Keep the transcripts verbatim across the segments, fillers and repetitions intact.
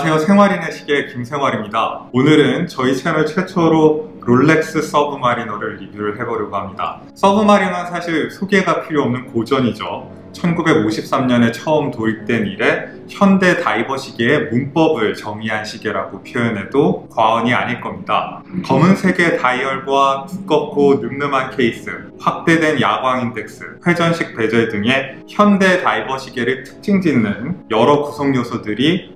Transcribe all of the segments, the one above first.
안녕하세요. 생활인의 시계 김생활입니다. 오늘은 저희 채널 최초로 롤렉스 서브마리너를 리뷰를 해보려고 합니다. 서브마리너는 사실 소개가 필요 없는 고전이죠. 천구백오십삼 년에 처음 도입된 이래 현대 다이버 시계의 문법을 정의한 시계라고 표현해도 과언이 아닐 겁니다. 검은색의 다이얼과 두껍고 늠름한 케이스, 확대된 야광 인덱스, 회전식 베젤 등의 현대 다이버 시계를 특징 짓는 여러 구성 요소들이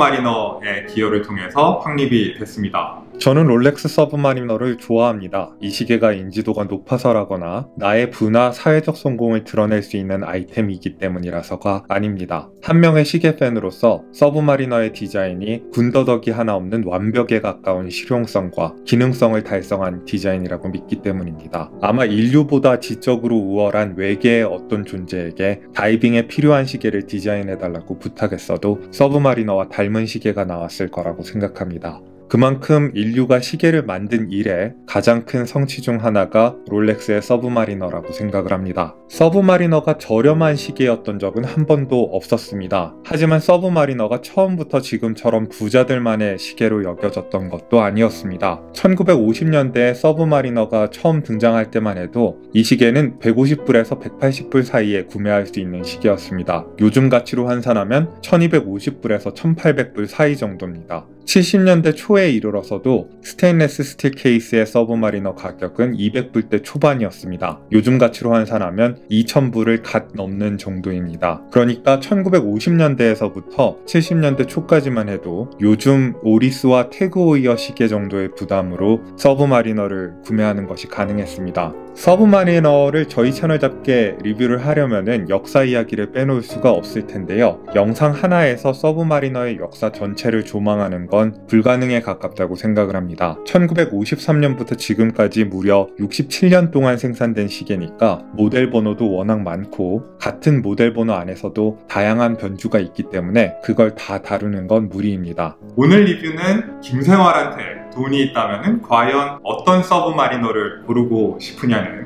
서브마리너의 기여를 통해서 확립이 됐습니다. 저는 롤렉스 서브마리너를 좋아합니다. 이 시계가 인지도가 높아서라거나 나의 부나 사회적 성공을 드러낼 수 있는 아이템이기 때문이라서가 아닙니다. 한 명의 시계 팬으로서 서브마리너의 디자인이 군더더기 하나 없는 완벽에 가까운 실용성과 기능성을 달성한 디자인이라고 믿기 때문입니다. 아마 인류보다 지적으로 우월한 외계의 어떤 존재에게 다이빙에 필요한 시계를 디자인해달라고 부탁했어도 서브마리너와 닮은 시계가 나왔을 거라고 생각합니다. 그만큼 인류가 시계를 만든 이래 가장 큰 성취 중 하나가 롤렉스의 서브마리너라고 생각을 합니다. 서브마리너가 저렴한 시계였던 적은 한 번도 없었습니다. 하지만 서브마리너가 처음부터 지금처럼 부자들만의 시계로 여겨졌던 것도 아니었습니다. 천구백오십 년대에 서브마리너가 처음 등장할 때만 해도 이 시계는 백오십 불에서 백팔십 불 사이에 구매할 수 있는 시계였습니다. 요즘 가치로 환산하면 천이백오십 불에서 천팔백 불 사이 정도입니다. 칠십 년대 초에 이르러서도 스테인레스 스틸 케이스의 서브마리너 가격은 이백 불대 초반이었습니다. 요즘 가치로 환산하면 이천 불을 갓 넘는 정도입니다. 그러니까 천구백오십 년대에서부터 칠십 년대 초까지만 해도 요즘 오리스와 태그호이어 시계 정도의 부담으로 서브마리너를 구매하는 것이 가능했습니다. 서브마리너를 저희 채널답게 리뷰를 하려면은 역사 이야기를 빼놓을 수가 없을 텐데요. 영상 하나에서 서브마리너의 역사 전체를 조망하는 건 불가능에 가깝다고 생각을 합니다. 천구백오십삼 년부터 지금까지 무려 육십칠 년 동안 생산된 시계니까 모델 번호도 워낙 많고 같은 모델 번호 안에서도 다양한 변주가 있기 때문에 그걸 다 다루는 건 무리입니다. 오늘 리뷰는 김생활한테 돈이 있다면 과연 어떤 서브마리너를 고르고 싶으냐는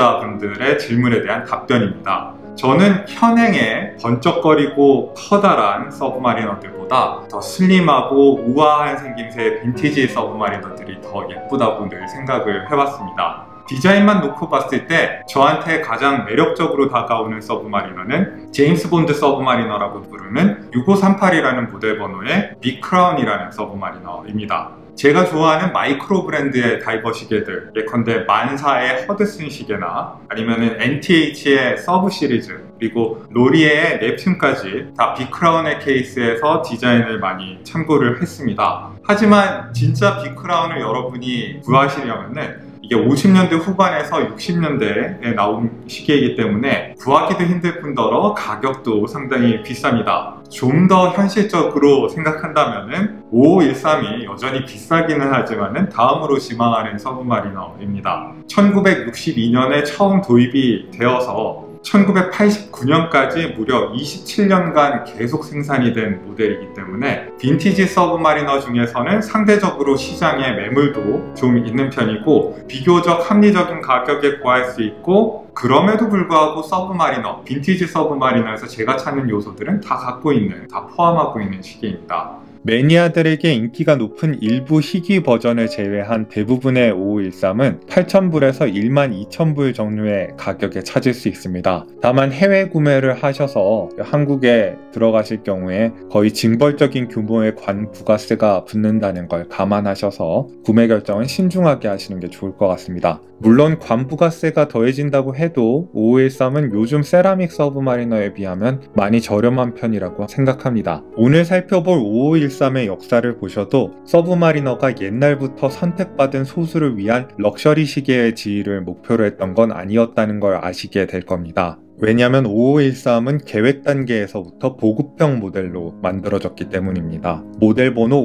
구독자분들의 질문에 대한 답변입니다. 저는 현행의 번쩍거리고 커다란 서브마리너들보다 더 슬림하고 우아한 생김새의 빈티지 서브마리너들이 더 예쁘다고 늘 생각을 해봤습니다. 디자인만 놓고 봤을 때 저한테 가장 매력적으로 다가오는 서브마리너는 제임스 본드 서브마리너라고 부르는 육오삼팔이라는 모델 번호의 빅크라운이라는 서브마리너입니다. 제가 좋아하는 마이크로 브랜드의 다이버 시계들, 예컨대 만사의 허드슨 시계나 아니면은 엔티에이치의 서브 시리즈, 그리고 로리에의 넵튠까지 다 빅크라운의 케이스에서 디자인을 많이 참고를 했습니다. 하지만 진짜 빅크라운을 여러분이 구하시려면은 이게 오십 년대 후반에서 육십 년대에 나온 시계이기 때문에 구하기도 힘들 뿐더러 가격도 상당히 비쌉니다. 좀 더 현실적으로 생각한다면은 오오일삼이 여전히 비싸기는 하지만은 다음으로 지망하는 서브마리너입니다. 천구백육십이 년에 처음 도입이 되어서 천구백팔십구 년까지 무려 이십칠 년간 계속 생산이 된 모델이기 때문에 빈티지 서브마리너 중에서는 상대적으로 시장에 매물도 좀 있는 편이고 비교적 합리적인 가격에 구할 수 있고, 그럼에도 불구하고 서브마리너, 빈티지 서브마리너에서 제가 찾는 요소들은 다 갖고 있는, 다 포함하고 있는 시계입니다. 매니아들에게 인기가 높은 일부 희귀 버전을 제외한 대부분의 오오일삼은 팔천 불에서 만 이천 불 정도의 가격에 찾을 수 있습니다. 다만 해외 구매를 하셔서 한국에 들어가실 경우에 거의 징벌적인 규모의 관 부가세가 붙는다는 걸 감안하셔서 구매 결정은 신중하게 하시는 게 좋을 것 같습니다. 물론 관부가세가 더해진다고 해도 오오일삼은 요즘 세라믹 서브마리너에 비하면 많이 저렴한 편이라고 생각합니다. 오늘 살펴볼 오오일삼의 역사를 보셔도 서브마리너가 옛날부터 선택받은 소수를 위한 럭셔리 시계의 지위를 목표로 했던 건 아니었다는 걸 아시게 될 겁니다. 왜냐하면 오오일삼은 계획 단계에서부터 보급형 모델로 만들어졌기 때문입니다. 모델 번호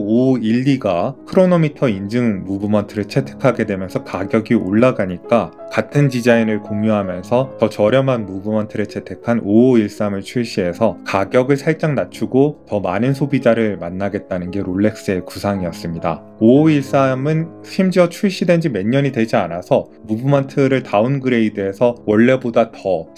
오오일이가 크로노미터 인증 무브먼트를 채택하게 되면서 가격이 올라가니까 같은 디자인을 공유하면서 더 저렴한 무브먼트를 채택한 오오일삼을 출시해서 가격을 살짝 낮추고 더 많은 소비자를 만나겠다는 게 롤렉스의 구상이었습니다. 오오일삼은 심지어 출시된 지 몇 년이 되지 않아서 무브먼트를 다운그레이드해서 원래보다 더 생산 단계를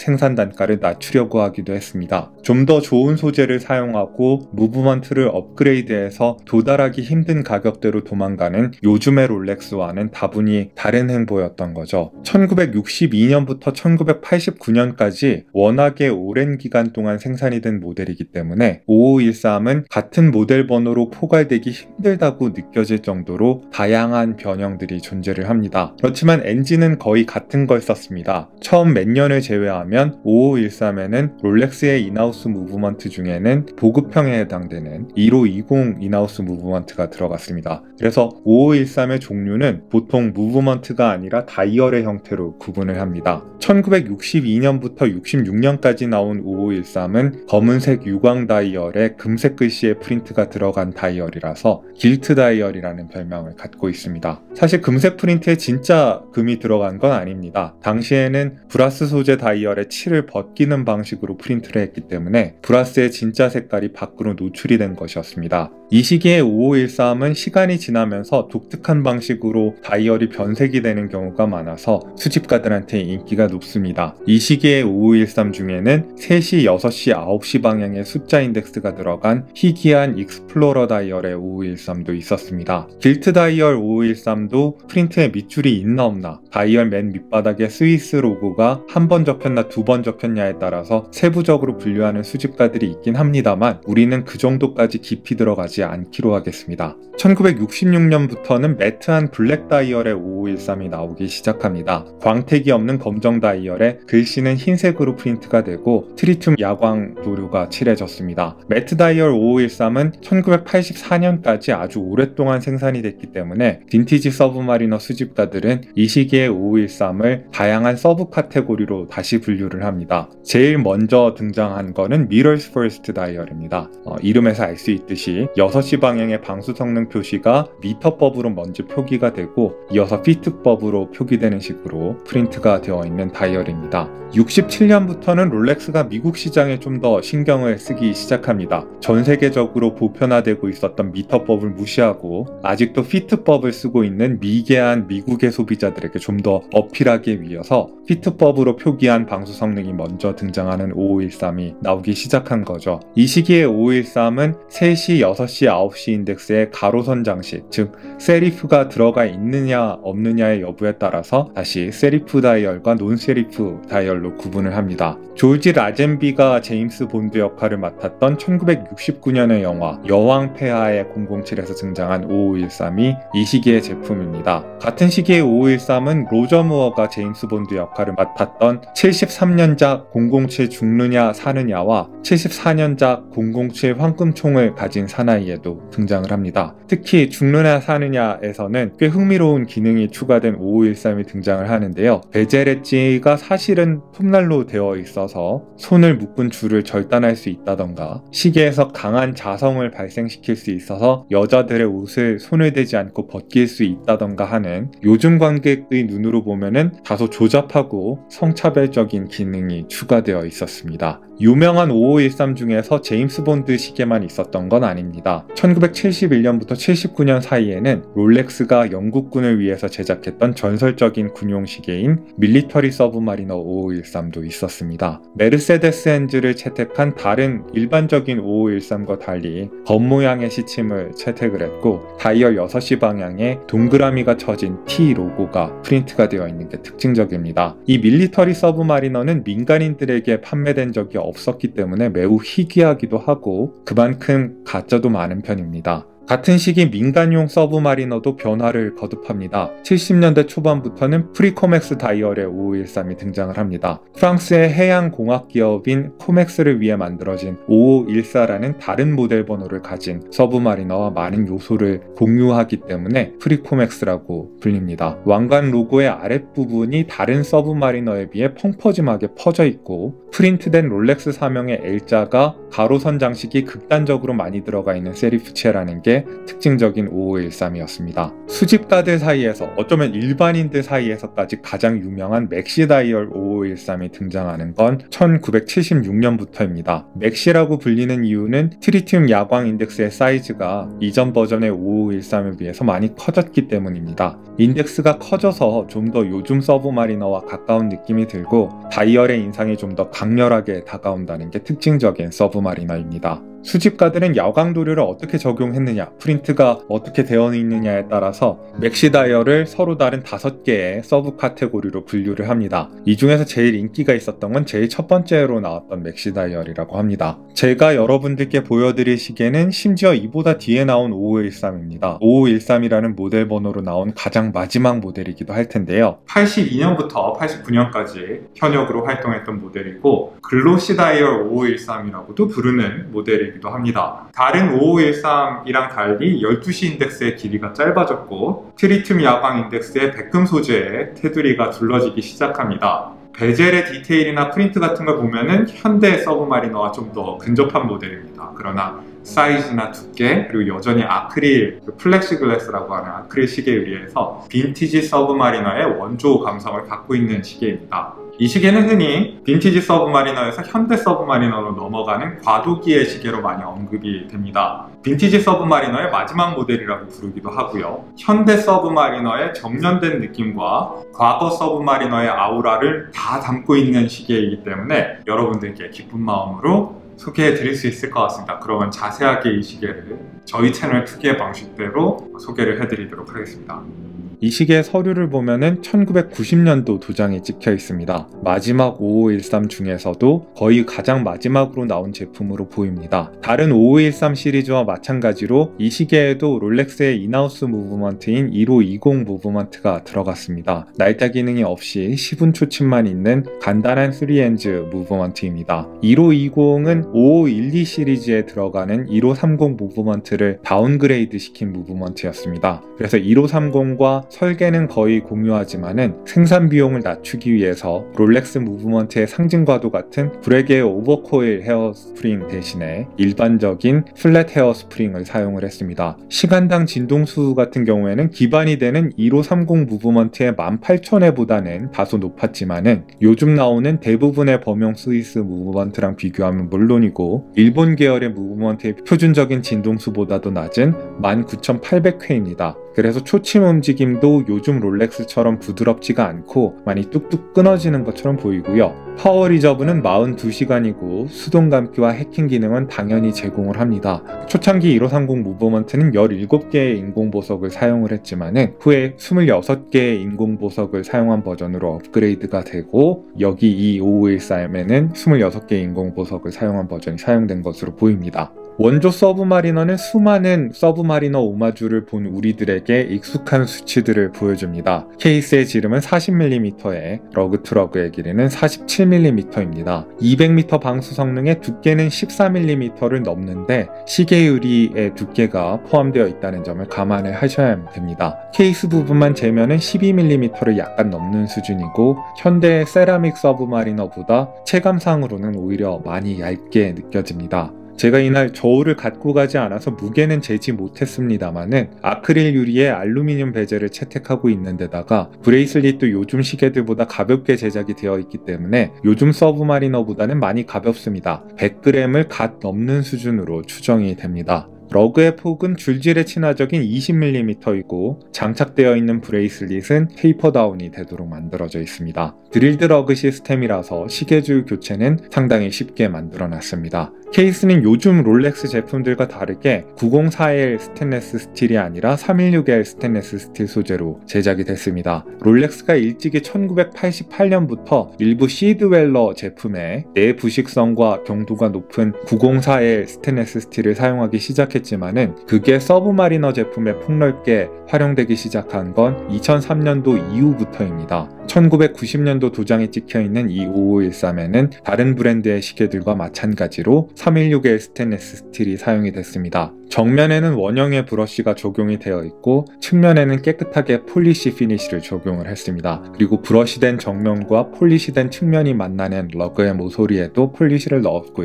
단가를 낮추려고 하기도 했습니다. 좀 더 좋은 소재를 사용하고 무브먼트를 업그레이드해서 도달하기 힘든 가격대로 도망가는 요즘의 롤렉스와는 다분히 다른 행보였던 거죠. 천구백육십이 년부터 천구백팔십구 년까지 워낙에 오랜 기간 동안 생산이 된 모델이기 때문에 오오일삼은 같은 모델 번호로 포괄되기 힘들다고 느껴질 정도로 다양한 변형들이 존재를 합니다. 그렇지만 엔진은 거의 같은 걸 썼습니다. 처음 몇 년을 제외하면 오오일삼에는 롤렉스의 인하우스 무브먼트 중에는 보급형에 해당되는 일오이공 인하우스 무브먼트가 들어갔습니다. 그래서 오오일삼의 종류는 보통 무브먼트가 아니라 다이얼의 형태로 구분을 합니다. 천구백육십이 년부터 육십육 년까지 나온 오오일삼은 검은색 유광 다이얼에 금색 글씨의 프린트가 들어간 다이얼이라서 길트 다이얼이라는 별명을 갖고 있습니다. 사실 금색 프린트에 진짜 금이 들어간 건 아닙니다. 당시에는 브라스 소재 다이얼에 칠을 벗기는 방식으로 프린트를 했기 때문에 브라스의 진짜 색깔이 밖으로 노출이 된 것이었습니다. 이 시기의 오오일삼은 시간이 지나면서 독특한 방식으로 다이얼이 변색이 되는 경우가 많아서 수집가들한테 인기가 높습니다. 이 시기의 오오일삼 중에는 세 시, 여섯 시, 아홉 시 방향의 숫자 인덱스가 들어간 희귀한 익스플로러 다이얼의 오오일삼도 있었습니다. 길트 다이얼 오오일삼도 프린트에 밑줄이 있나 없나, 다이얼 맨 밑바닥에 스위스 로고가 한 번 적혔나 두 번 적혔냐에 따라서 세부적으로 분류하는 수집가들이 있긴 합니다만 우리는 그 정도까지 깊이 들어가지 않기로 하겠습니다. 천구백육십육 년부터는 매트한 블랙 다이얼의 오오일삼이 나오기 시작합니다. 광택이 없는 검정 다이얼에 글씨는 흰색으로 프린트가 되고 트리튬 야광 도료가 칠해졌습니다. 매트 다이얼 오오일삼은 천구백팔십사 년까지 아주 오랫동안 생산이 됐기 때문에 빈티지 서브마리너 수집가들은 이 시기의 오오일삼을 다양한 서브 카테고리로 다시 분류를 합니다. 제일 먼저 등장한 거는 미러스 퍼스트 다이얼입니다. 어, 이름에서 알 수 있듯이 여섯 시 방향의 방수 성능 표시가 미터법으로 먼저 표기가 되고 이어서 피트법으로 표기되는 식으로 프린트가 되어 있는 다이얼입니다. 육십칠 년부터는 롤렉스가 미국 시장에 좀 더 신경을 쓰기 시작합니다. 전 세계적으로 보편화되고 있었던 미터법을 무시하고 아직도 피트법을 쓰고 있는 미개한 미국의 소비자들에게 좀 더 어필하기 위해서 피트법으로 표기한 방수 성능이 먼저 등장하는 오오일삼이 나오기 시작한 거죠. 이 시기의 오오일삼은 세 시, 여섯 시, 아홉 시 인덱스의 가로선 장식, 즉 세리프가 들어가 있느냐 없느냐의 여부에 따라서 다시 세리프 다이얼과 논 세리프 다이얼로 구분을 합니다. 조지 라젠비가 제임스 본드 역할을 맡았던 천구백육십구 년의 영화 여왕 폐하의 공공칠에서 등장한 오오일삼이 이 시기의 제품입니다. 같은 시기의 오오일삼은 로저 무어가 제임스 본드 역할을 맡았던 칠십삼 년작 공공칠 죽느냐 사느냐와 칠십사 년작 공공칠 황금총을 가진 사나이에도 등장을 합니다. 특히 죽느냐 사느냐에서는 꽤 흥미로운 기능이 추가된 오오일삼이 등장을 하는데요. 베젤 엣지가 사실은 톱날로 되어 있어서 손을 묶은 줄을 절단할 수 있다던가, 시계에서 강한 자성을 발생시킬 수 있어서 여자들의 옷을 손을 대지 않고 벗길 수 있다던가 하는 요즘 관객의 눈으로 보면은 다소 조잡하고 성차별적인 기능이 추가되어 있었습니다. 유명한 오오일삼 중에서 제임스 본드 시계만 있었던 건 아닙니다. 천구백칠십일 년부터 칠십구 년 사이에는 롤렉스가 영국군을 위해서 제작했던 전설적인 군용 시계인 밀리터리 서브마리너 오오일삼도 있었습니다. 메르세데스 벤츠를 채택한 다른 일반적인 오오일삼과 달리 겉모양의 시침을 채택을 했고 다이얼 여섯 시 방향에 동그라미가 쳐진 T 로고가 프린트가 되어 있는 게 특징적입니다. 이 밀리터리 서브마리너는 민간인들에게 판매된 적이 없었기 때문에 매우 희귀하기도 하고 그만큼 가짜도 많은 편입니다. 같은 시기 민간용 서브마리너도 변화를 거듭합니다. 칠십 년대 초반부터는 프리코맥스 다이얼의 오오일삼이 등장을 합니다. 프랑스의 해양공학 기업인 코맥스를 위해 만들어진 오오일사라는 다른 모델 번호를 가진 서브마리너와 많은 요소를 공유하기 때문에 프리코맥스라고 불립니다. 왕관 로고의 아랫부분이 다른 서브마리너에 비해 펑퍼짐하게 퍼져 있고 프린트된 롤렉스 사명의 L자가 가로선 장식이 극단적으로 많이 들어가 있는 세리프체라는 게 특징적인 오오일삼이었습니다. 수집가들 사이에서, 어쩌면 일반인들 사이에서까지 가장 유명한 맥시 다이얼 오오일삼이 등장하는 건 천구백칠십육 년부터입니다. 맥시라고 불리는 이유는 트리튬 야광 인덱스의 사이즈가 이전 버전의 오오일삼에 비해서 많이 커졌기 때문입니다. 인덱스가 커져서 좀 더 요즘 서브마리너와 가까운 느낌이 들고 다이얼의 인상이 좀 더 강렬하게 다가온다는 게 특징적인 서브마리너입니다. 수집가들은 야광도료를 어떻게 적용했느냐, 프린트가 어떻게 되어 있느냐에 따라서 맥시 다이얼을 서로 다른 다섯 개의 서브 카테고리로 분류를 합니다. 이 중에서 제일 인기가 있었던 건 제일 첫 번째로 나왔던 맥시 다이얼이라고 합니다. 제가 여러분들께 보여드릴 시계는 심지어 이보다 뒤에 나온 오오일삼입니다. 오오일삼이라는 모델 번호로 나온 가장 마지막 모델이기도 할 텐데요. 팔십이 년부터 팔십구 년까지 현역으로 활동했던 모델이고 글로시 다이얼 오오일삼이라고도 부르는 모델이 기도 합니다. 다른 오오일삼이랑 달리 열두 시 인덱스의 길이가 짧아졌고 트리튬 야광 인덱스의 백금 소재의 테두리가 둘러지기 시작합니다. 베젤의 디테일이나 프린트 같은 걸 보면은 현대 서브마리너와 좀 더 근접한 모델입니다. 그러나 사이즈나 두께, 그리고 여전히 아크릴, 플렉시글래스라고 하는 아크릴 시계에 의해서 빈티지 서브마리너의 원조 감성을 갖고 있는 시계입니다. 이 시계는 흔히 빈티지 서브마리너에서 현대 서브마리너로 넘어가는 과도기의 시계로 많이 언급이 됩니다. 빈티지 서브마리너의 마지막 모델이라고 부르기도 하고요. 현대 서브마리너의 정련된 느낌과 과거 서브마리너의 아우라를 다 담고 있는 시계이기 때문에 여러분들께 기쁜 마음으로 소개해 드릴 수 있을 것 같습니다. 그러면 자세하게 이 시계를 저희 채널 특유의 방식대로 소개를 해 드리도록 하겠습니다. 이 시계의 서류를 보면은 천구백구십 년도 도장이 찍혀 있습니다. 마지막 오오일삼 중에서도 거의 가장 마지막으로 나온 제품으로 보입니다. 다른 오오일삼 시리즈와 마찬가지로 이 시계에도 롤렉스의 인하우스 무브먼트인 일오이공 무브먼트가 들어갔습니다. 날짜 기능이 없이 시분 초침만 있는 간단한 쓰리 엔즈 무브먼트입니다. 일오이공은 오오일이 시리즈에 들어가는 일오삼공 무브먼트를 다운그레이드 시킨 무브먼트였습니다. 그래서 일오삼공과 설계는 거의 공유하지만은 생산 비용을 낮추기 위해서 롤렉스 무브먼트의 상징과도 같은 브레게의 오버코일 헤어 스프링 대신에 일반적인 플랫 헤어 스프링을 사용을 했습니다. 시간당 진동수 같은 경우에는 기반이 되는 일오삼공 무브먼트의 만 팔천 회보다는 다소 높았지만은 요즘 나오는 대부분의 범용 스위스 무브먼트랑 비교하면 물론이고 일본 계열의 무브먼트의 표준적인 진동수보다도 낮은 만 구천팔백 회입니다. 그래서 초침 움직임도 요즘 롤렉스처럼 부드럽지가 않고 많이 뚝뚝 끊어지는 것처럼 보이고요. 파워 리저브는 사십이 시간이고 수동 감기와 해킹 기능은 당연히 제공을 합니다. 초창기 일오삼공 무브먼트는 열일곱 개의 인공보석을 사용을 했지만은 후에 이십육 개의 인공보석을 사용한 버전으로 업그레이드가 되고 여기 이 오오일삼에는 이십육 개의 인공보석을 사용한 버전이 사용된 것으로 보입니다. 원조 서브마리너는 수많은 서브마리너 오마주를 본 우리들에게 익숙한 수치들을 보여줍니다. 케이스의 지름은 사십 밀리미터에 러그 투 러그의 길이는 사십칠 밀리미터입니다. 이백 미터 방수 성능의 두께는 십사 밀리미터를 넘는데 시계 유리의 두께가 포함되어 있다는 점을 감안을 하셔야 됩니다. 케이스 부분만 재면은 십이 밀리미터를 약간 넘는 수준이고 현대의 세라믹 서브마리너보다 체감상으로는 오히려 많이 얇게 느껴집니다. 제가 이날 저울을 갖고 가지 않아서 무게는 재지 못했습니다만은 아크릴 유리에 알루미늄 베젤을 채택하고 있는 데다가 브레이슬릿도 요즘 시계들보다 가볍게 제작이 되어 있기 때문에 요즘 서브마리너보다는 많이 가볍습니다. 백 그램을 갓 넘는 수준으로 추정이 됩니다. 러그의 폭은 줄질에 친화적인 이십 밀리미터이고 장착되어 있는 브레이슬릿은 테이퍼 다운이 되도록 만들어져 있습니다. 드릴드 러그 시스템이라서 시계줄 교체는 상당히 쉽게 만들어 놨습니다. 케이스는 요즘 롤렉스 제품들과 다르게 구백사 엘 스테인리스 스틸이 아니라 삼백십육 엘 스테인리스 스틸 소재로 제작이 됐습니다. 롤렉스가 일찍이 천구백팔십팔 년부터 일부 시드웰러 제품에 내부식성과 경도가 높은 구백사 엘 스테인리스 스틸을 사용하기 시작했지만은 그게 서브마리너 제품에 폭넓게 활용되기 시작한 건 이천삼 년도 이후부터입니다. 천구백구십 년도 도장이 찍혀있는 이 오오일삼에는 다른 브랜드의 시계들과 마찬가지로 삼백십육 엘 스테인리스 스틸이 사용이 됐습니다. 정면에는 원형의 브러쉬가 적용이 되어 있고 측면에는 깨끗하게 폴리시 피니쉬를 적용을 했습니다. 그리고 브러쉬된 정면과 폴리시된 측면이 만나는 러그의 모서리에도 폴리시를 넣었고요.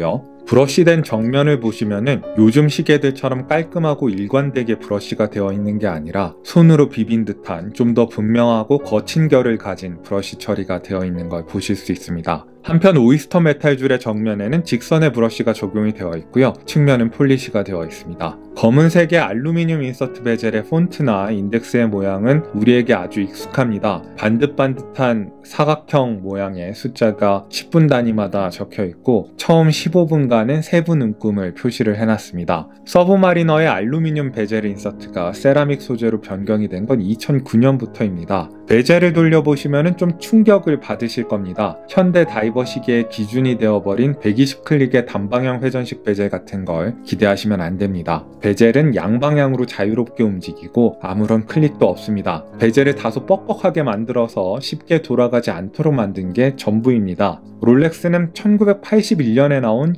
브러쉬된 정면을 보시면은 요즘 시계들처럼 깔끔하고 일관되게 브러쉬가 되어 있는 게 아니라 손으로 비빈 듯한 좀 더 분명하고 거친 결을 가진 브러쉬 처리가 되어 있는 걸 보실 수 있습니다. 한편 오이스터 메탈 줄의 정면에는 직선의 브러쉬가 적용이 되어 있고요. 측면은 폴리시가 되어 있습니다. 검은색의 알루미늄 인서트 베젤의 폰트나 인덱스의 모양은 우리에게 아주 익숙합니다. 반듯반듯한 사각형 모양의 숫자가 십 분 단위마다 적혀 있고 처음 십오 분간은 세부 눈금을 표시를 해놨습니다. 서브마리너의 알루미늄 베젤 인서트가 세라믹 소재로 변경이 된 건 이천구 년부터입니다. 베젤을 돌려보시면 좀 충격을 받으실 겁니다. 현대 다이버 시계의 기준이 되어버린 백이십 클릭의 단방향 회전식 베젤 같은 걸 기대하시면 안 됩니다. 베젤은 양방향으로 자유롭게 움직이고 아무런 클릭도 없습니다. 베젤을 다소 뻑뻑하게 만들어서 쉽게 돌아가지 않도록 만든 게 전부입니다. 롤렉스는 천구백팔십일 년에 나온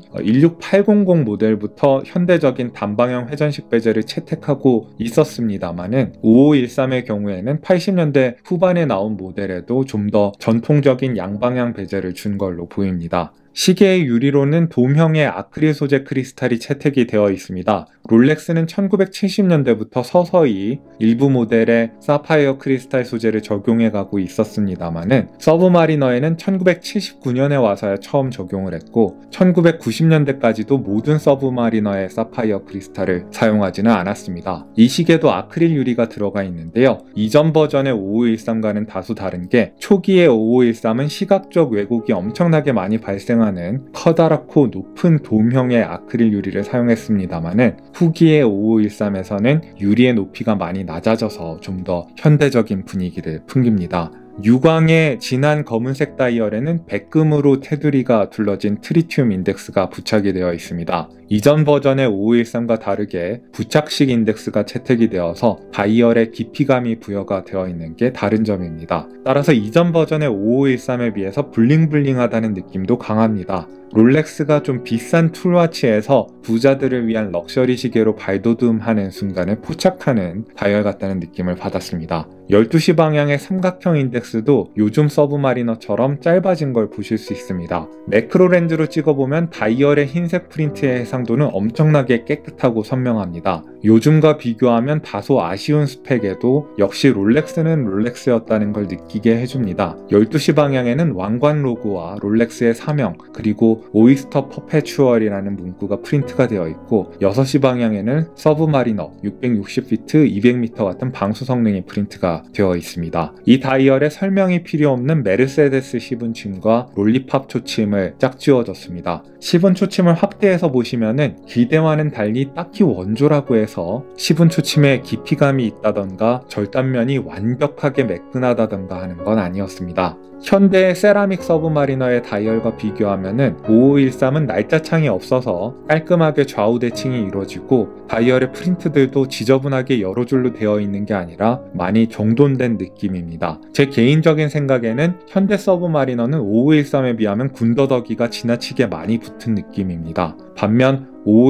일육팔공공 모델부터 현대적인 단방향 회전식 베젤을 채택하고 있었습니다만은 오오일삼의 경우에는 팔십 년대 후반에 나온 모델에도 좀 더 전통적인 양방향 베젤을 준 걸로 보입니다. 시계의 유리로는 돔형의 아크릴 소재 크리스탈이 채택이 되어 있습니다. 롤렉스는 천구백칠십 년대부터 서서히 일부 모델에 사파이어 크리스탈 소재를 적용해 가고 있었습니다만은 서브마리너에는 천구백칠십구 년에 와서야 처음 적용을 했고 천구백구십 년대까지도 모든 서브마리너에 사파이어 크리스탈을 사용하지는 않았습니다. 이 시계도 아크릴 유리가 들어가 있는데요. 이전 버전의 오오일삼과는 다소 다른 게 초기의 오오일삼은 시각적 왜곡이 엄청나게 많이 발생 하는 커다랗고 높은 돔형의 아크릴 유리를 사용했습니다만은 후기의 오오일삼에서는 유리의 높이가 많이 낮아져서 좀 더 현대적인 분위기를 풍깁니다. 유광의 진한 검은색 다이얼에는 백금으로 테두리가 둘러진 트리튬 인덱스가 부착이 되어 있습니다. 이전 버전의 오오일삼과 다르게 부착식 인덱스가 채택이 되어서 다이얼에 깊이감이 부여가 되어 있는 게 다른 점입니다. 따라서 이전 버전의 오오일삼에 비해서 블링블링하다는 느낌도 강합니다. 롤렉스가 좀 비싼 툴와치에서 부자들을 위한 럭셔리 시계로 발돋움하는 순간을 포착하는 다이얼 같다는 느낌을 받았습니다. 열두 시 방향의 삼각형 인덱스도 요즘 서브마리너처럼 짧아진 걸 보실 수 있습니다. 매크로 렌즈로 찍어보면 다이얼의 흰색 프린트의 해상도는 엄청나게 깨끗하고 선명합니다. 요즘과 비교하면 다소 아쉬운 스펙에도 역시 롤렉스는 롤렉스였다는 걸 느끼게 해줍니다. 열두 시 방향에는 왕관 로고와 롤렉스의 사명 그리고 오이스터 퍼페추얼이라는 문구가 프린트가 되어 있고 여섯 시 방향에는 서브마리너 육백육십 피트 이백 미터 같은 방수 성능이 프린트가 되어 있습니다. 이 다이얼에 설명이 필요 없는 메르세데스 시분 침과 롤리팝 초침을 짝지어줬습니다. 시분 초침을 확대해서 보시면은 기대와는 달리 딱히 원조라고 해서 시분 초침에 깊이감이 있다던가 절단면이 완벽하게 매끈하다던가 하는 건 아니었습니다. 현대의 세라믹 서브마리너의 다이얼과 비교하면은 오오일삼은 날짜창이 없어서 깔끔하게 좌우 대칭이 이루어지고 다이얼의 프린트들도 지저분하게 여러 줄로 되어 있는 게 아니라 많이 정돈된 느낌입니다. 제 개인적인 생각에는 현대 서브마리너는 오오일삼에 비하면 군더더기가 지나치게 많이 붙은 느낌입니다. 반면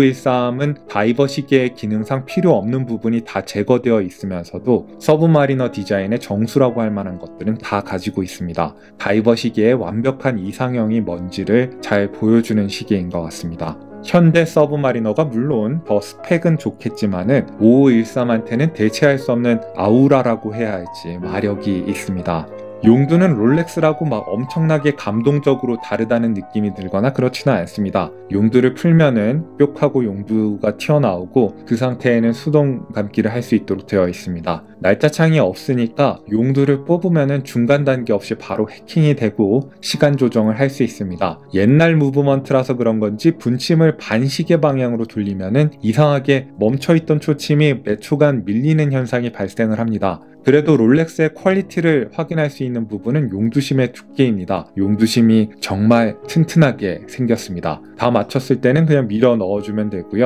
오오일삼은 다이버 시계의 기능상 필요 없는 부분이 다 제거되어 있으면서도 서브마리너 디자인의 정수라고 할 만한 것들은 다 가지고 있습니다. 다이버 시계의 완벽한 이상형이 뭔지를 잘 보여주는 시계인 것 같습니다. 현대 서브마리너가 물론 더 스펙은 좋겠지만은 오오일삼한테는 대체할 수 없는 아우라라고 해야 할지 마력이 있습니다. 용두는 롤렉스라고 막 엄청나게 감동적으로 다르다는 느낌이 들거나 그렇지는 않습니다. 용두를 풀면은 뾱하고 용두가 튀어나오고 그 상태에는 수동 감기를 할 수 있도록 되어 있습니다. 날짜창이 없으니까 용두를 뽑으면은 중간 단계 없이 바로 해킹이 되고 시간 조정을 할 수 있습니다. 옛날 무브먼트라서 그런 건지 분침을 반시계 방향으로 돌리면은 이상하게 멈춰있던 초침이 몇 초간 밀리는 현상이 발생을 합니다. 그래도 롤렉스의 퀄리티를 확인할 수 있는 부분은 용두심의 두께입니다. 용두심이 정말 튼튼하게 생겼습니다. 다 맞췄을 때는 그냥 밀어 넣어주면 되고요.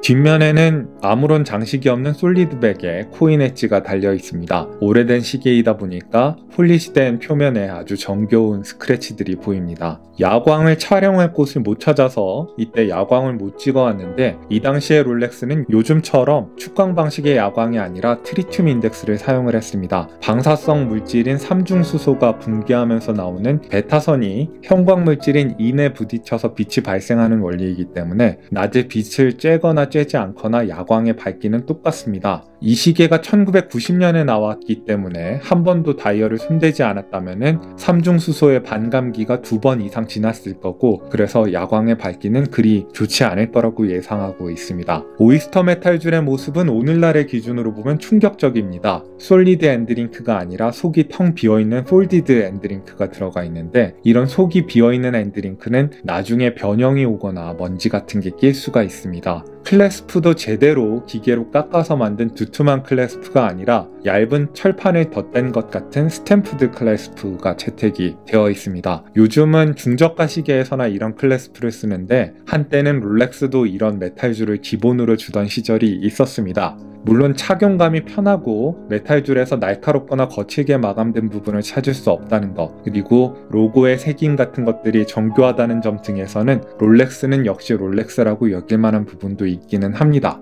뒷면에는 아무런 장식이 없는 솔리드백에 코인 엣지가 달려 있습니다. 오래된 시계이다 보니까 폴리시된 표면에 아주 정겨운 스크래치들이 보입니다. 야광을 촬영할 곳을 못 찾아서 이때 야광을 못 찍어왔는데, 이 당시의 롤렉스는 요즘처럼 축광 방식의 야광이 아니라 트리튬 인덱스를 사용을 했습니다. 방사성 물질인 삼중수소가 붕괴하면서 나오는 베타선이 형광 물질인 인에 부딪혀서 빛이 발생하는 원리이기 때문에 낮에 빛을 쬐거나 쬐지 않거나 야광의 밝기는 똑같습니다. 이 시계가 천구백구십 년에 나왔기 때문에 한 번도 다이얼을 손대지 않았다면 삼중수소의 반감기가 두 번 이상 지났을 거고, 그래서 야광의 밝기는 그리 좋지 않을 거라고 예상하고 있습니다. 오이스터 메탈줄의 모습은 오늘날의 기준으로 보면 충격적입니다. 솔리드 엔드링크가 아니라 속이 텅 비어있는 폴디드 엔드링크가 들어가 있는데, 이런 속이 비어있는 엔드링크는 나중에 변형이 오거나 먼지 같은 게 낄 수가 있습니다. 클래스프도 제대로 기계로 깎아서 만든 두툼한 클래스프가 아니라 얇은 철판을 덧댄 것 같은 스탬프드 클래스프가 채택이 되어 있습니다. 요즘은 중저가 시계에서나 이런 클래스프를 쓰는데, 한때는 롤렉스도 이런 메탈줄을 기본으로 주던 시절이 있었습니다. 물론 착용감이 편하고 메탈줄에서 날카롭거나 거칠게 마감된 부분을 찾을 수 없다는 것, 그리고 로고의 색임 같은 것들이 정교하다는 점 등에서는 롤렉스는 역시 롤렉스라고 여길 만한 부분도 있기는 합니다.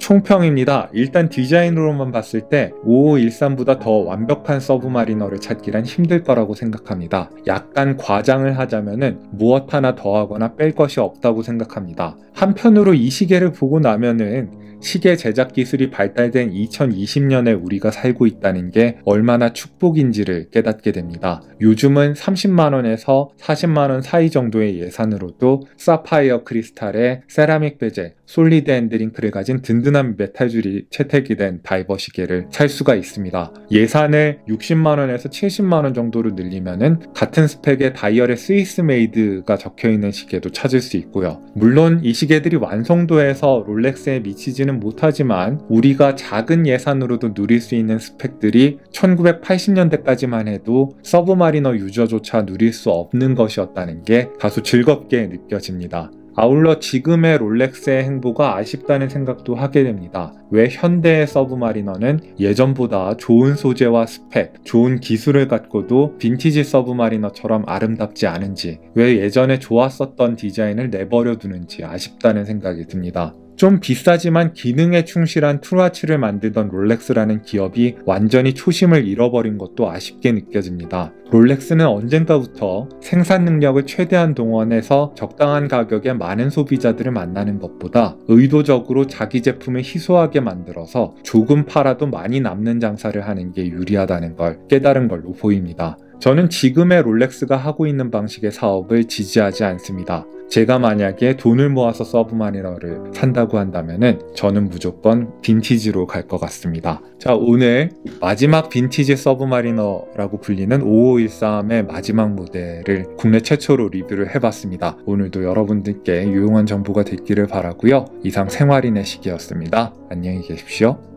총평입니다. 일단 디자인으로만 봤을 때 오오일삼보다 더 완벽한 서브마리너를 찾기란 힘들 거라고 생각합니다. 약간 과장을 하자면은 무엇 하나 더하거나 뺄 것이 없다고 생각합니다. 한편으로 이 시계를 보고 나면은 시계 제작 기술이 발달된 이천이십 년에 우리가 살고 있다는 게 얼마나 축복인지를 깨닫게 됩니다. 요즘은 삼십만 원에서 사십만 원 사이 정도의 예산으로도 사파이어 크리스탈의 세라믹 베젤, 솔리드 엔드링크를 가진 든든한 메탈줄이 채택이 된 다이버 시계를 살 수가 있습니다. 예산을 육십만 원에서 칠십만 원 정도로 늘리면은 같은 스펙의 다이얼의 스위스 메이드가 적혀있는 시계도 찾을 수 있고요. 물론 이 시계들이 완성도에서 롤렉스에 미치지는 못하지만 우리가 작은 예산으로도 누릴 수 있는 스펙들이 천구백팔십 년대까지만 해도 서브마리너 유저조차 누릴 수 없는 것이었다는 게 다소 즐겁게 느껴집니다. 아울러 지금의 롤렉스의 행보가 아쉽다는 생각도 하게 됩니다. 왜 현대의 서브마리너는 예전보다 좋은 소재와 스펙, 좋은 기술을 갖고도 빈티지 서브마리너처럼 아름답지 않은지, 왜 예전에 좋았었던 디자인을 내버려 두는지 아쉽다는 생각이 듭니다. 좀 비싸지만 기능에 충실한 트루와치를 만들던 롤렉스라는 기업이 완전히 초심을 잃어버린 것도 아쉽게 느껴집니다. 롤렉스는 언젠가부터 생산 능력을 최대한 동원해서 적당한 가격에 많은 소비자들을 만나는 것보다 의도적으로 자기 제품을 희소하게 만들어서 조금 팔아도 많이 남는 장사를 하는 게 유리하다는 걸 깨달은 걸로 보입니다. 저는 지금의 롤렉스가 하고 있는 방식의 사업을 지지하지 않습니다. 제가 만약에 돈을 모아서 서브마리너를 산다고 한다면은 저는 무조건 빈티지로 갈 것 같습니다. 자, 오늘 마지막 빈티지 서브마리너라고 불리는 오오일삼의 마지막 모델을 국내 최초로 리뷰를 해봤습니다. 오늘도 여러분들께 유용한 정보가 됐기를 바라고요. 이상 생활인의 시계였습니다. 안녕히 계십시오.